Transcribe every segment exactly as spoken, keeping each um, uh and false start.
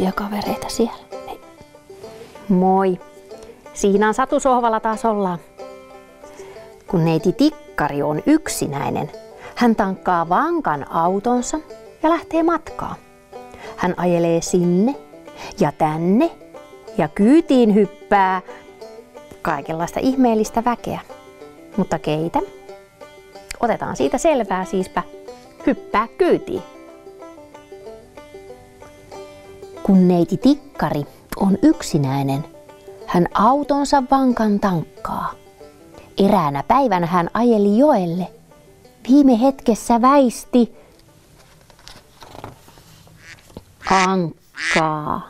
uusia kavereita siellä. Hei. Moi! Siinä on Satu sohvalla taas ollaan. Kun neiti Tikkari on yksinäinen, hän tankkaa vankan autonsa ja lähtee matkaan. Hän ajelee sinne ja tänne ja kyytiin hyppää kaikenlaista ihmeellistä väkeä. Mutta keitä? Otetaan siitä selvää siispä. Hyppää kyytiin. Kun neiti Tikkari on yksinäinen, hän autonsa vankan tankkaa. Eräänä päivänä hän ajeli joelle. Viime hetkessä väisti ankkaa.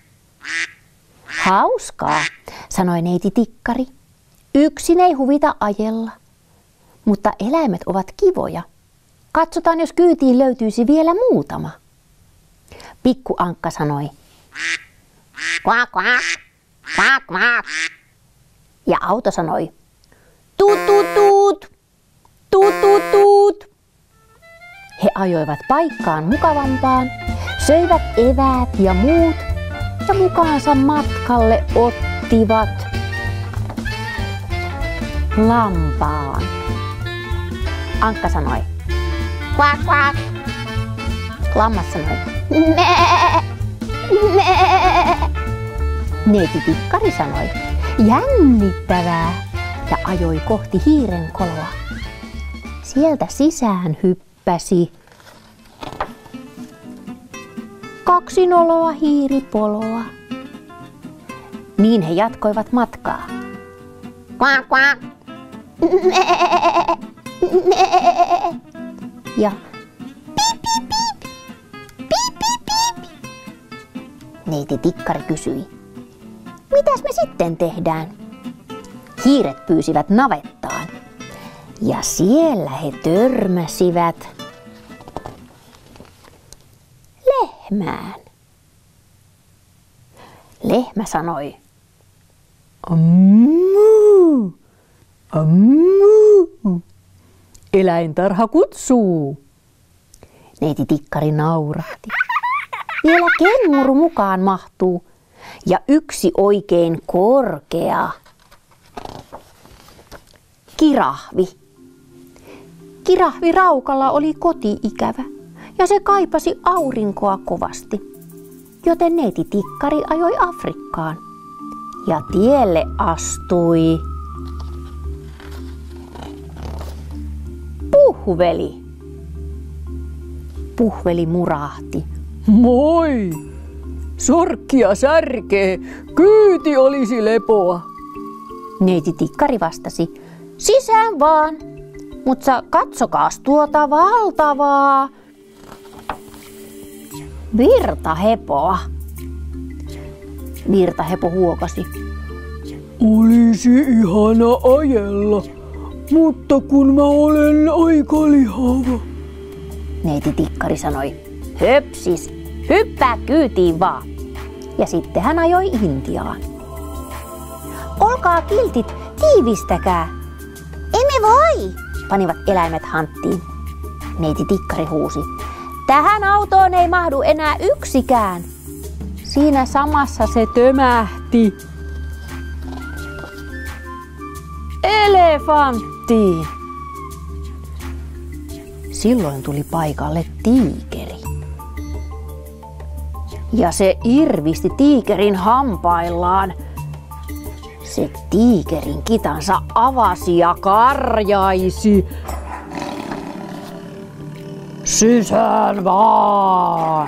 Hauskaa, sanoi neiti Tikkari. Yksin ei huvita ajella, mutta eläimet ovat kivoja. Katsotaan, jos kyytiin löytyisi vielä muutama. Pikku Ankka sanoi, kvak, kvak, kvak, kvak. Ja auto sanoi, tuut, tuut, tuut, tuut, tuut, tuut. He ajoivat paikkaan mukavampaan, söivät eväät ja muut ja mukaansa matkalle ottivat lampaan. Ankka sanoi, kvak, kvak. Lammas sanoi, mee, mee. Neiti Tikkari sanoi, jännittävää, ja ajoi kohti hiiren koloa. Sieltä sisään hyppäsi kaksi noloa hiiripoloa. Niin he jatkoivat matkaa. Kvak, kvak. Mee, mee. Ja piip, piip, piip. Piip, piip, piip. Neiti Tikkari kysyi, mitäs me sitten tehdään? Hiiret pyysivät navettaan ja siellä he törmäsivät lehmään. Lehmä sanoi, ammu, ammu, eläintarha kutsuu. Neiti Tikkari naurahti. Vielä kenguru mukaan mahtuu ja yksi oikein korkea kirahvi. Kirahvi Raukalla oli koti-ikävä ja se kaipasi aurinkoa kovasti, joten neiti Tikkari ajoi Afrikkaan ja tielle astui Puhveli. Puhveli murahti. Moi! Sorkkia särkee, kyyti olisi lepoa. Neiti Tikkari vastasi, sisään vaan, mutta katsokaas tuota valtavaa virtahepoa. Virtahepo huokasi. Olisi ihana ajella, mutta kun mä olen aika lihava. Neiti Tikkari sanoi, höpsis, hyppää kyytiin vaan. Ja sitten hän ajoi Intiaan. Olkaa kiltit, tiivistäkää. Emme voi, panivat eläimet hanttiin. Neiti Tikkari huusi, tähän autoon ei mahdu enää yksikään. Siinä samassa se tömähti elefanttiin. Silloin tuli paikalle tiikeri. Ja se irvisti tiikerin hampaillaan. Se tiikerin kitansa avasi ja karjaisi. Sisään vaan!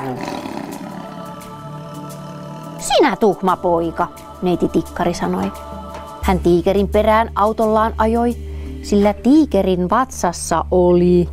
Sinä tuhma poika, neiti Tikkari sanoi. Hän tiikerin perään autollaan ajoi, sillä tiikerin vatsassa oli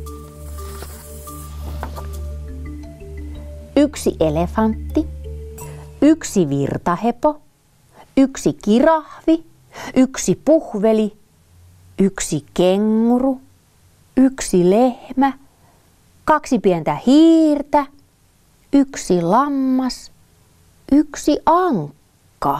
yksi elefantti, yksi virtahepo, yksi kirahvi, yksi puhveli, yksi kenguru, yksi lehmä, kaksi pientä hiirtä, yksi lammas, yksi ankka.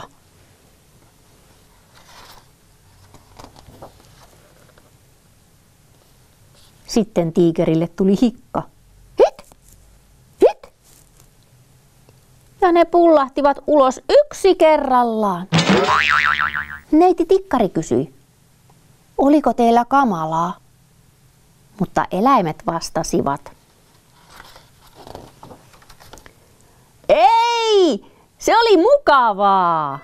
Sitten tiikerille tuli hikka. Hit! Hit! Ja ne pullahtivat ulos yksi kerrallaan. Neiti Tikkari kysyi, oliko teillä kamalaa? Mutta eläimet vastasivat, ei, se oli mukavaa.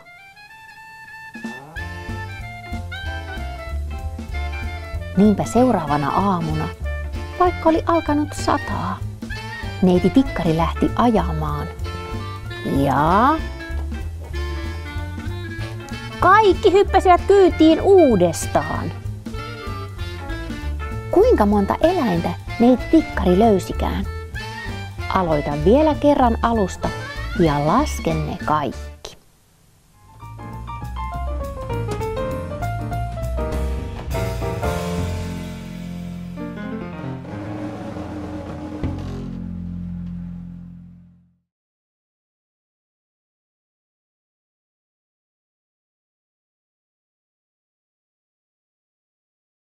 Niinpä seuraavana aamuna, vaikka oli alkanut sataa, neiti Tikkari lähti ajamaan. Ja kaikki hyppäsivät kyytiin uudestaan. Kuinka monta eläintä neiti Tikkari löysikään? Aloitan vielä kerran alusta ja lasken ne kaikki.